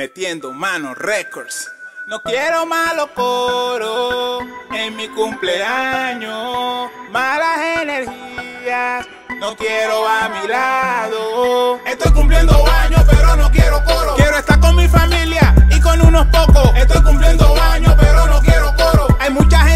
Metiendo Mano Records. No quiero malos coros en mi cumpleaños, malas energías, no quiero a mi lado. Estoy cumpliendo años pero no quiero coro. Quiero estar con mi familia y con unos pocos. Estoy cumpliendo años pero no quiero coro. Hay mucha gente